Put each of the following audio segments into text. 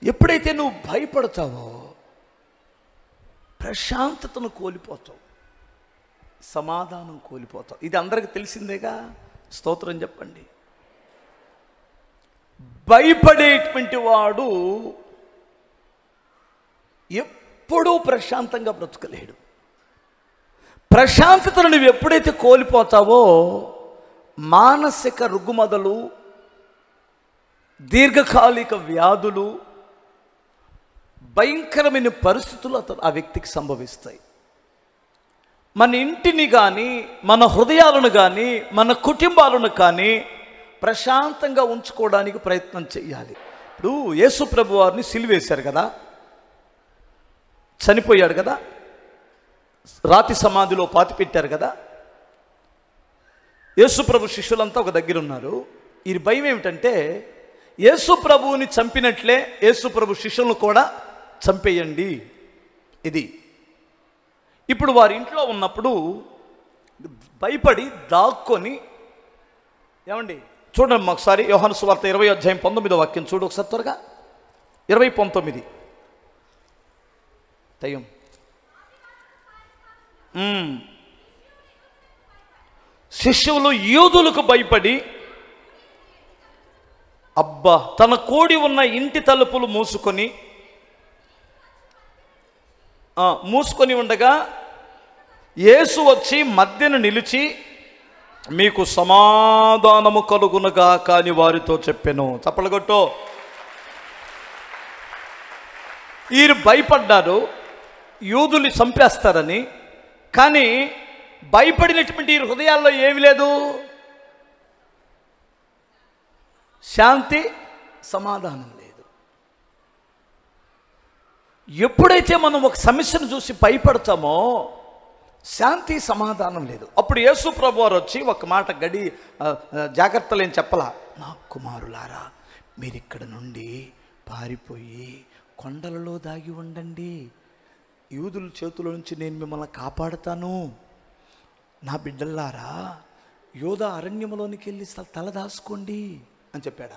ఎప్పుడైతే నువ్వు భయపడతావో ప్రశాంతతను కోల్పోతావు, సమాధానం కోల్పోతావు. ఇది అందరికి తెలిసిందేగా. స్తోత్రం చెప్పండి. భయపడేటువంటి వాడు ఎప్పుడూ ప్రశాంతంగా బ్రతకలేడు. ప్రశాంతతను నువ్వు ఎప్పుడైతే కోల్పోతావో మానసిక రుగ్మతలు, దీర్ఘకాలిక వ్యాధులు, భయంకరమైన పరిస్థితులు ఆ వ్యక్తికి సంభవిస్తాయి. మన ఇంటిని కానీ, మన హృదయాలను కానీ, మన కుటుంబాలను కానీ ప్రశాంతంగా ఉంచుకోవడానికి ప్రయత్నం చేయాలి. ఇప్పుడు యేసు ప్రభు వారిని సిలువేశారు కదా, చనిపోయాడు కదా, రాతి సమాధిలో పాతి పెట్టారు కదా. యేసు ప్రభు శిష్యులంతా ఒక దగ్గర ఉన్నారు. ఈ భయం ఏమిటంటే యేసు ప్రభువుని చంపినట్లే యేసు ప్రభు శిష్యులను కూడా చంపేయండి. ఇది ఇప్పుడు వారి ఇంట్లో ఉన్నప్పుడు భయపడి దాక్కొని, ఏమండి చూడండి ఒకసారి యోహాను సువార్త 20:19 చూడు ఒకసారి త్వరగా. 20:19 దయ్యం. శిష్యులు యూదులకు భయపడి అబ్బా తన కూడి ఉన్న ఇంటి తలుపులు మూసుకొని ఉండగా యేసు వచ్చి మధ్యన నిలిచి మీకు సమాధానము కలుగునగా కాని వారితో చెప్పెను. చప్పలగొట్టు. వీరు భయపడ్డారు యూదులు చంపేస్తారని. కానీ భయపడినటువంటి హృదయాల్లో ఏమి లేదు, శాంతి, సమాధానం లేదు. ఎప్పుడైతే మనం ఒక సమస్యను చూసి భయపడతామో శాంతి, సమాధానం లేదు. అప్పుడు యేసు ప్రభు వారు వచ్చి ఒక మాట జాగ్రత్తలు ఏం చెప్పలా, నా కుమారులారా మీరు ఇక్కడ నుండి పారిపోయి కొండలలో దాగి ఉండండి, యూదుల చేతుల నుంచి నేను మిమ్మల్ని కాపాడుతాను. నా బిడ్డల్లారా యోధా అరణ్యంలోనికి వెళ్ళి తలదాసుకోండి అని చెప్పాడా.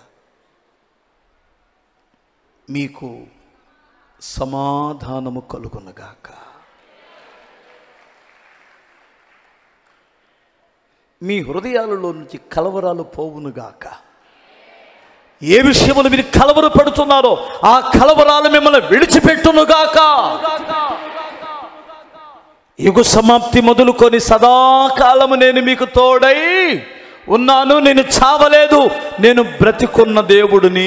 మీకు సమాధానము కలుగునగాక. మీ హృదయాలలో నుంచి కలవరాలు పోవునుగాక. ఏ విషయములు మీరు కలవరపడుతున్నారో ఆ కలవరాలు మిమ్మల్ని విడిచిపెట్టునుగాక. యుగ సమాప్తి మొదలుకొని సదాకాలము నేను మీకు తోడై ఉన్నాను, నేను చావలేదు, నేను బ్రతికున్న దేవుడిని.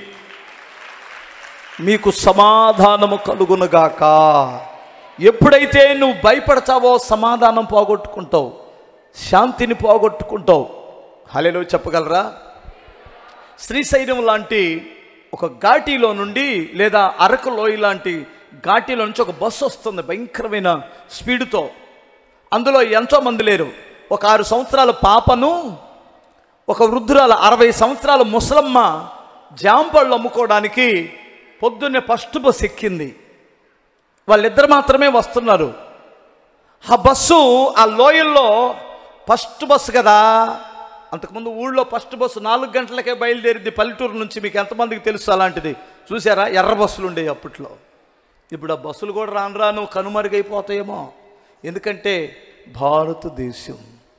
మీకు సమాధానము కలుగునుగాక. ఎప్పుడైతే నువ్వు భయపడతావో సమాధానం పోగొట్టుకుంటావు, శాంతిని పోగొట్టుకుంటావు. హల్లెలూయా చెప్పగలరా? శ్రీశైలం లాంటి ఒక ఘాటీలో నుండి లేదా అరకు లోయ లాంటి ఘాటీలో నుంచి ఒక బస్సు వస్తుంది భయంకరమైన స్పీడ్తో. అందులో ఎంతోమంది లేరు. ఒక 6 సంవత్సరాల పాపను, ఒక వృద్ధురాల 60 సంవత్సరాల ముసలమ్మ జాంపళ్ళు అమ్ముకోవడానికి పొద్దున్నే ఫస్ట్ బస్సు ఎక్కింది. వాళ్ళిద్దరు మాత్రమే వస్తున్నారు. ఆ బస్సు ఆ లోయల్లో ఫస్ట్ బస్సు కదా. అంతకుముందు ఊళ్ళో ఫస్ట్ బస్సు 4 గంటలకే బయలుదేరింది పల్లెటూరు నుంచి. మీకు ఎంతమందికి తెలుసు అలాంటిది? చూసారా? ఎర్ర బస్సులు ఉండేవి అప్పట్లో. ఇప్పుడు ఆ బస్సులు కూడా రాను రాను కనుమరుగైపోతాయేమో. ఎందుకంటే భారతదేశం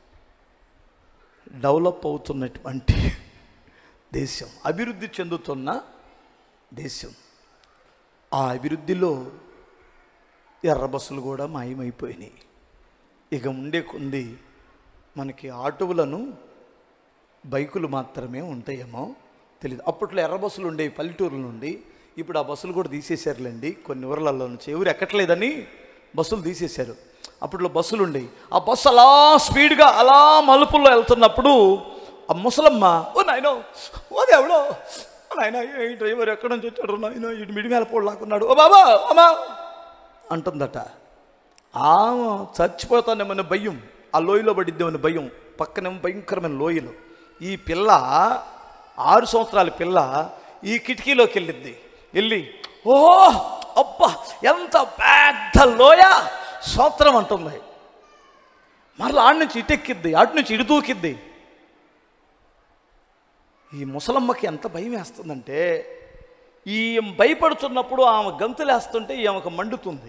డెవలప్ అవుతున్నటువంటి దేశం, అభివృద్ధి చెందుతున్న దేశం. ఆ అభివృద్ధిలో ఎర్ర బస్సులు కూడా మాయమైపోయినాయి. ఇక ఉండే కొంది మనకి ఆటోలను, బైకులు మాత్రమే ఉంటాయేమో తెలియదు. అప్పట్లో ఎర్ర బస్సులు ఉండేవి పల్లెటూరుల నుండి. ఇప్పుడు ఆ బస్సులు కూడా తీసేశారులేండి. కొన్ని ఊర్లలో నుంచి ఎవరు ఎక్కట్లేదని బస్సులు తీసేశారు. అప్పట్లో బస్సులు ఉండేవి. ఆ బస్సు అలా స్పీడ్గా అలా మలుపుల్లో వెళ్తున్నప్పుడు ఆ ముసలమ్మ, ఓ నాయనో, ఓ దేవుడో, ఓ నాయన ఈ డ్రైవర్ ఎక్కడి నుంచి వచ్చాడు నాయన, ఇటు మిడిమేల పోడలాకున్నాడు, ఓ బాబా అమ్మా అంటుందట. చచ్చిపోతానేమన్న భయం, ఆ లోయలో పడిద్దేమన్న భయం. పక్కనేమో భయంకరమైన లోయలు. ఈ పిల్ల 6 సంవత్సరాల పిల్ల ఈ కిటికీలోకి వెళ్ళి ఓ అబ్బా ఎంత పెద్ద లోయ స్తోత్రం అంటుంది. మరలా ఆడి నుంచి ఇటెక్కిద్ది, అటు నుంచి ఇటు దూకిద్ది. ఈ ముసలమ్మకి ఎంత భయం వేస్తుందంటే ఈ భయపడుతున్నప్పుడు ఆమె గంతులేస్తుంటే ఈమెకు మండుతుంది.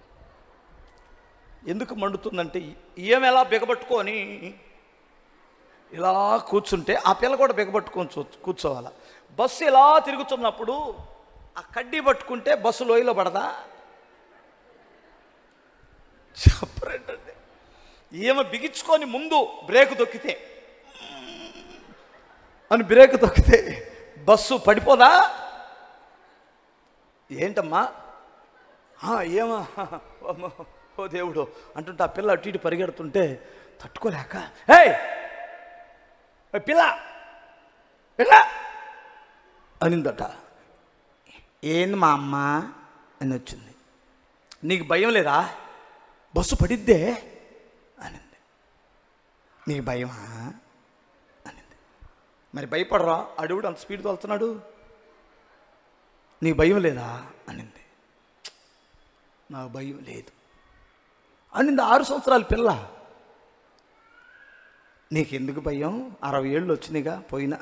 ఎందుకు మండుతుందంటే ఈమె ఎలా బిగబట్టుకొని ఇలా కూర్చుంటే ఆ పిల్ల కూడా బిగబట్టుకొని కూర్చోవాలి. బస్సు ఇలా తిరుగుతున్నప్పుడు ఆ కడ్డీ పట్టుకుంటే బస్సు లోయలో పడదా? చెప్పరేంటండి. ఈమె బిగించుకొని ముందు బ్రేక్ తొక్కితే అని బ్రేక్ తొక్కితే బస్సు పడిపోదా? ఏంటమ్మా ఏమా ఓ దేవుడు అంటుంటే ఆ పిల్ల అటు ఇటు పరిగెడుతుంటే తట్టుకోలేక ఏయ్ పిల్ల పిల్ల అనిందట. ఏంది మా అమ్మ అని వచ్చింది. నీకు భయం లేదా? బస్సు పడిద్దే అనింది. నీకు భయమా అనింది. మరి భయపడరా, అడుగుడు అంత స్పీడ్ తోలుతున్నాడు, నీకు భయం లేదా అనింది. నాకు భయం లేదు అనింది. 6 సంవత్సరాల పిల్ల. నీకెందుకు భయం? 60 ఏళ్ళు వచ్చినాయిగా పోయినా,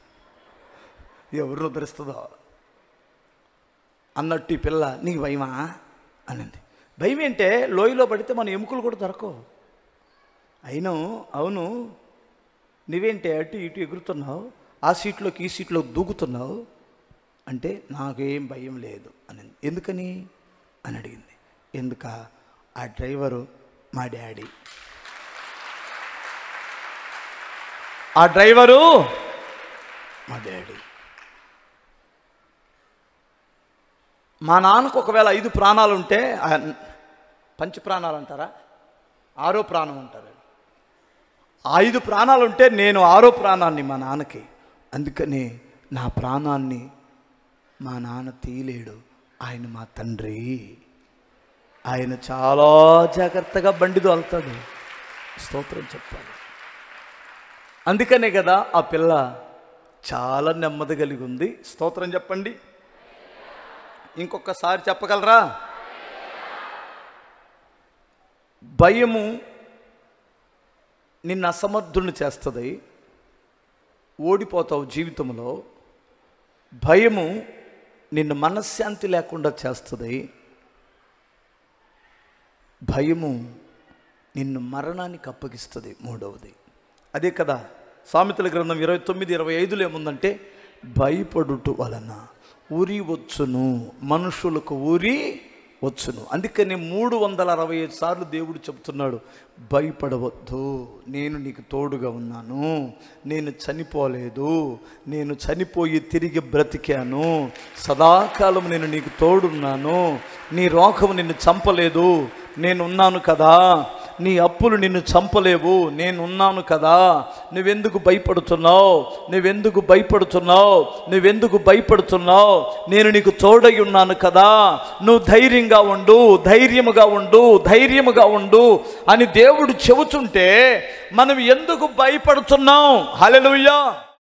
ఎవరు ఉద్ధరిస్తుందో అన్నట్టు ఈ పిల్ల నీకు భయమా అనింది. భయం ఏంటే, లోయలో పడితే మన ఎముకలు కూడా దొరకవు. అయినా అవును నువ్వేంటే అటు ఇటు ఎగురుతున్నావు, ఆ సీట్లోకి ఈ సీట్లోకి దూకుతున్నావు అంటే నాకేం భయం లేదు అనింది. ఎందుకని అని అడిగింది. ఎందుక? ఆ డ్రైవరు మా డాడీ, ఆ డ్రైవరు మా డాడీ. మా నాన్నకు ఒకవేళ 5 ప్రాణాలు ఉంటే, పంచ ప్రాణాలు అంటారా, 6వ ప్రాణం అంటారు. 5 ప్రాణాలు ఉంటే నేను 6వ ప్రాణాన్ని మా నాన్నకి. అందుకని నా ప్రాణాన్ని మా నాన్న తీయలేడు, ఆయన మా తండ్రి. ఆయన చాలా జాగ్రత్తగా బండి తోలుతాడు. స్తోత్రం చెప్పాలి. అందుకనే కదా ఆ పిల్ల చాలా నెమ్మది కలిగి ఉంది. స్తోత్రం చెప్పండి. ఇంకొకసారి చెప్పగలరా? భయము నిన్ను అసమర్థుని చేస్తుంది, ఓడిపోతావు జీవితంలో. భయము నిన్ను మనశ్శాంతి లేకుండా చేస్తుంది. భయము నిన్ను మరణానికి అప్పగిస్తుంది. 3వది అదే కదా సామెతల గ్రంథం 29:25లో ఏముందంటే, భయపడుట వలన ఉరి వచ్చును, మనుషులకు ఉరి వచ్చును. అందుకని 365 సార్లు దేవుడు చెప్తున్నాడు, భయపడవద్దు, నేను నీకు తోడుగా ఉన్నాను, నేను చనిపోలేదు, నేను చనిపోయి తిరిగి బ్రతికాను, సదాకాలం నేను నీకు తోడున్నాను, నీ రోగము నిన్ను చంపలేదు, నేనున్నాను కదా, నీ అప్పులు నిన్ను చంపలేవు, నేనున్నాను కదా, నువ్వెందుకు భయపడుతున్నావు, నువ్వెందుకు భయపడుతున్నావు, నువ్వెందుకు భయపడుతున్నావు, నేను నీకు తోడై ఉన్నాను కదా, నువ్వు ధైర్యంగా ఉండు, ధైర్యముగా ఉండు, ధైర్యముగా ఉండు అని దేవుడు చెబుతుంటే మనం ఎందుకు భయపడుతున్నాం? హల్లెలూయా.